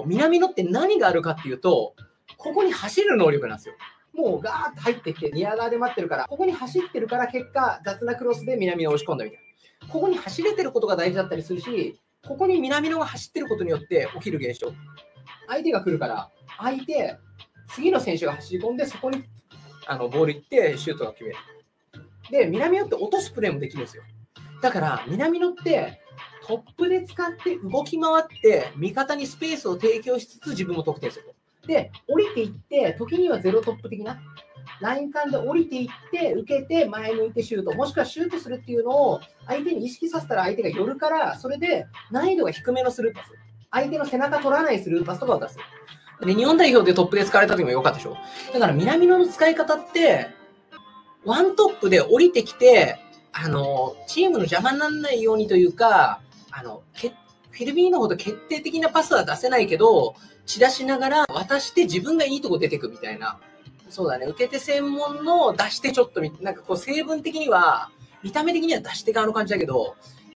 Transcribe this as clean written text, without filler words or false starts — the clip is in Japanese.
南野って何があるかっていうと、ここに走る能力なんですよ。もうガーッと入ってきて、ニア側で待ってるから、ここに走ってるから結果、雑なクロスで南野を押し込んだみたいな。ここに走れてることが大事だったりするし、ここに南野が走ってることによって起きる現象。相手が来るから、次の選手が走り込んで、そこにボール行ってシュートが決める。で、南野って落とすプレーもできるんですよ。だから、南野ってトップで使って動き回って、味方にスペースを提供しつつ自分も得点すると。で、降りていって、時にはゼロトップ的な、ライン間で降りていって、受けて、前向いてシュート、もしくはシュートするっていうのを相手に意識させたら相手が寄るから、それで難易度が低めのスルーパス。相手の背中取らないスルーパスとかを出す。で、日本代表でトップで使われた時も良かったでしょ。だから南野の使い方って、ワントップで降りてきて、チームの邪魔にならないようにというか、フィルミーノほど決定的なパスは出せないけど、散らしながら渡して自分がいいとこ出てくみたいな。そうだね、受け手専門の出してちょっと、なんかこう成分的には、見た目的には出し手側の感じだけど、